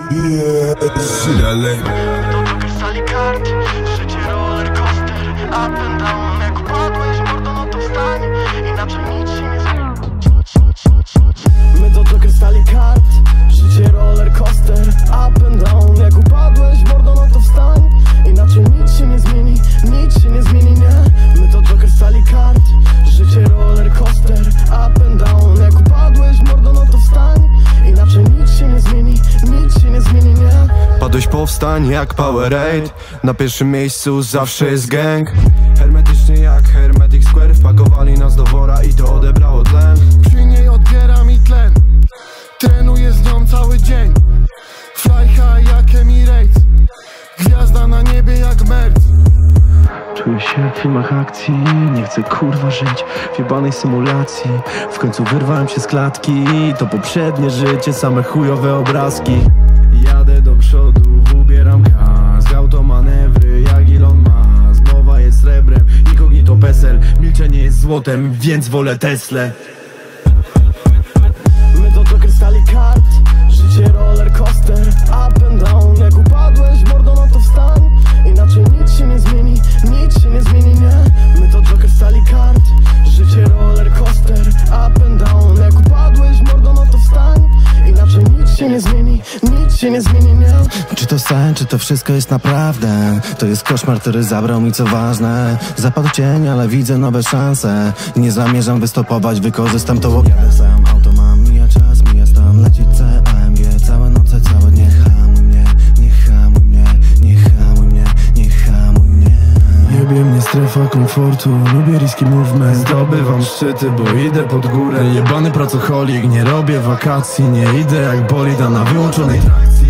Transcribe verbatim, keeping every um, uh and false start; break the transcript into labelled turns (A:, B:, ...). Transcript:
A: Yes. Dalej.
B: Do drugiej sali kart, życie roller coaster, up and down. Jak upadłeś mordo, no to wstań, inaczej nic się nie zmieni. My do drugiej sali kart, życie roller coaster, up and down. Jak upadłeś mordo, no to wstań, inaczej nic się nie zmieni, nic się nie zmieni, nie. My do drugiej sali kart, życie roller coaster, up and down. Jak upadłeś mordo, no to wstań, inaczej nic się nie zmieni, nic się nie zmieni, nie.
C: Padłeś, powstań jak Powerade. Na pierwszym miejscu zawsze jest gang. Hermetycznie jak Hermetic Square. Wpakowali nas do wora i to odebrało tlen.
D: Przy niej odbiera mi tlen, trenuję z nią cały dzień. Fly high jak Emirates, gwiazda na niebie jak Merc.
E: Czuję się w filmach akcji, nie chcę kurwa żyć w jebanej symulacji. W końcu wyrwałem się z klatki, to poprzednie życie, same chujowe obrazki. Jadę do przodu, ubieram kask, automanewry jak Elon Musk. Mowa jest srebrem, incognito PESEL, milczenie jest złotem, więc wolę Teslę.
B: My do drugiej sali kart, życie roller coaster, up and down. Jak upadłeś mordo, no to wstań, inaczej nic się nie zmieni, nic się nie zmieni, nie. My do drugiej sali kart, życie roller coaster, up and down. Jak upadłeś mordo, no to wstań, inaczej nic się nie zmieni, nic się nie zmieni, nie.
F: Czy to sen, czy to wszystko jest naprawdę? To jest koszmar, który zabrał mi co ważne. Zapadł cień, ale widzę nowe szanse. Nie zamierzam wystopować, wykorzystam to. Jadę sam, auto mam, mija czas, mija stan. Leci C A M G, całe noce, całe dnie. Hamuj mnie, nie hamuj mnie, nie hamuj mnie, nie hamuj mnie.
E: Jebie mnie strefa komfortu, lubię riski movement. Zdobywam szczyty, bo idę pod górę. Jebany pracocholik, nie robię wakacji. Nie idę jak bolida na wyłączonej trakcji.